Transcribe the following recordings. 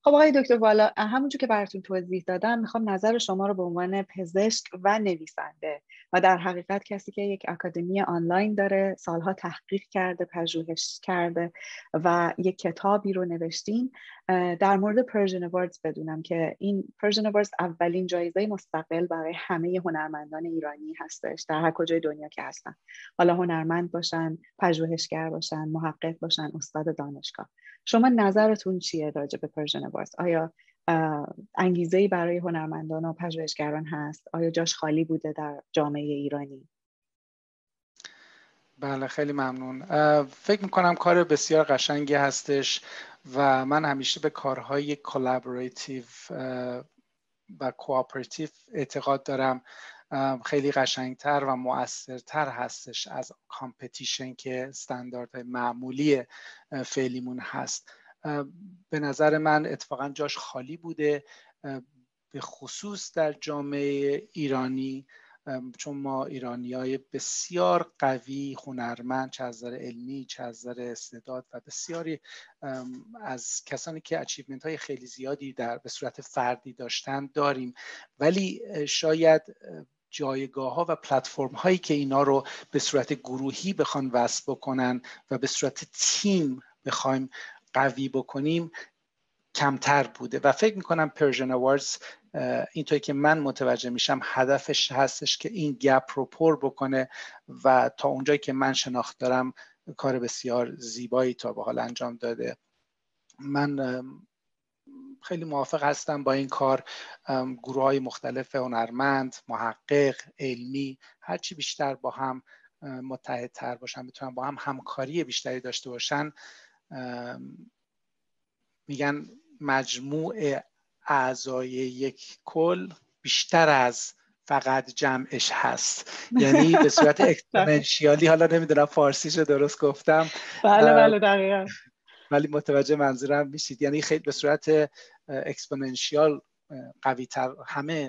خب آقای دکتر والا، همونجور که براتون توضیح دادم میخوام نظر شما رو به عنوان پزشک و نویسنده و در حقیقت کسی که یک آکادمی آنلاین داره، سالها تحقیق کرده، پژوهش کرده و یک کتابی رو نوشتین در مورد پرژن اواردز بدونم که این پرژن اواردز اولین جایزه مستقل برای همه هنرمندان ایرانی هستش در هر کجای دنیا که هستن، حالا هنرمند باشن، پژوهشگر باشن، محقق باشن، استاد دانشگاه. شما نظرتون چیه راجع به پرژن اواردز؟ آیا انگیزه‌ای برای هنرمندان و پژوهشگران هست؟ آیا جاش خالی بوده در جامعه ایرانی؟ بله خیلی ممنون. فکر میکنم کار بسیار قشنگی هستش و من همیشه به کارهای کلابوریتیو و کوآپراتیو اعتقاد دارم. خیلی قشنگتر و مؤثرتر هستش از کامپتیشن که استانداردهای معمولی فعلیمون هست. به نظر من اتفاقا جاش خالی بوده، به خصوص در جامعه ایرانی، چون ما ایرانیای بسیار قوی، هنرمند، چه از نظر علمی چه از نظر استعداد و بسیاری از کسانی که اچیومنت های خیلی زیادی به صورت فردی داشتن داریم، ولی شاید جایگاه ها و پلتفرم هایی که اینا رو به صورت گروهی بخوان وصل بکنن و به صورت تیم بخوایم قوی بکنیم کمتر بوده و فکر میکنم پرژن اواردز اینطوری که من متوجه میشم هدفش هستش که این گپ رو پر بکنه و تا اونجایی که من شناخت دارم کار بسیار زیبایی تا به حال انجام داده. من خیلی موافق هستم با این کار. گروه های مختلف هنرمند، محقق، علمی، هرچی بیشتر با هم متحدتر باشن، بتونن با هم همکاری بیشتری داشته باشن، میگن مجموع اعضای یک کل بیشتر از فقط جمعش هست. یعنی به صورت اکسپوننشیالی، حالا نمیدونم فارسیشو درست گفتم، بله دقیقاً، ولی متوجه منظورم میشید. یعنی خیلی به صورت اکسپوننشیال قوی تر، همه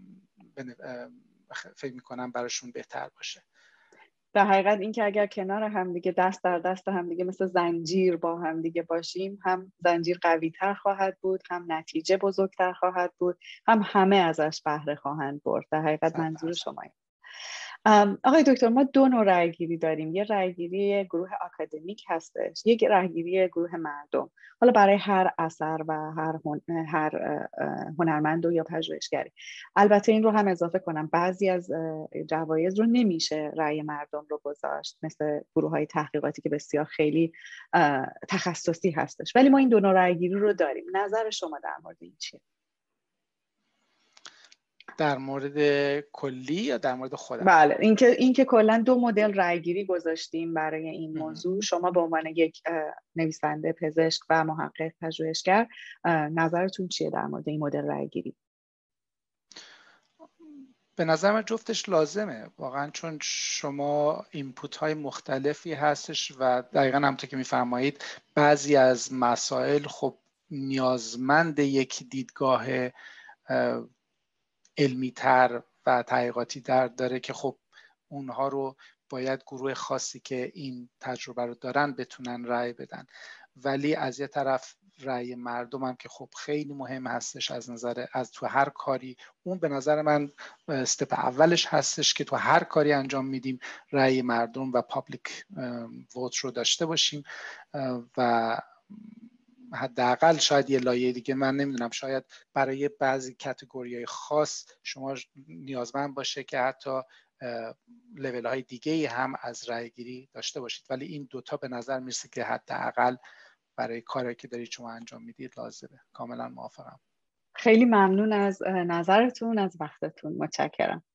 فکر میکنم براشون بهتر باشه. در حقیقت این که اگر کنار همدیگه دست در دست همدیگه مثل زنجیر با همدیگه باشیم، هم زنجیر قوی تر خواهد بود، هم نتیجه بزرگتر خواهد بود، هم همه ازش بهره خواهند برد. در حقیقت منظور شما این. آقای دکتر، ما دو نوع رأیگیری داریم. یه رأیگیری گروه آکادمیک هستش، یک رأیگیری گروه مردم، حالا برای هر اثر و هر هنرمند یا پژوهشگری. البته این رو هم اضافه کنم، بعضی از جوایز رو نمیشه رأی مردم رو گذاشت، مثل گروه های تحقیقاتی که بسیار خیلی تخصصی هستش، ولی ما این دو نوع رأیگیری رو داریم. نظر شما در مورد این چیه؟ در مورد کلی یا در مورد خودم؟ بله، اینکه کلا دو مدل رأیگیری گذاشتیم برای این موضوع. شما به عنوان یک نویسنده، پزشک و محقق پژوهشگر نظرتون چیه در مورد این مدل رأیگیری؟ به نظر من جفتش لازمه واقعا، چون شما اینپوت های مختلفی هستش و دقیقاً همونطور که میفرمایید بعضی از مسائل خب نیازمند یک دیدگاه علمی تر و تحقیقاتی داره که خب اونها رو باید گروه خاصی که این تجربه رو دارن بتونن رأی بدن. ولی از یه طرف رأی مردم هم که خب خیلی مهم هستش از تو هر کاری. اون به نظر من استپ اولش هستش که تو هر کاری انجام میدیم رأی مردم و پابلیک ووت رو داشته باشیم و حداقل شاید یه لایه دیگه، من نمیدونم، شاید برای بعضی کاتگوری‌های خاص شما نیازمند باشه که حتی لول های دیگه هم از رأی گیری داشته باشید، ولی این دوتا به نظر میرسه که حداقل برای کاری که دارید شما انجام میدید لازمه. کاملا موافقم. خیلی ممنون از نظرتون، از وقتتون. متشکرم.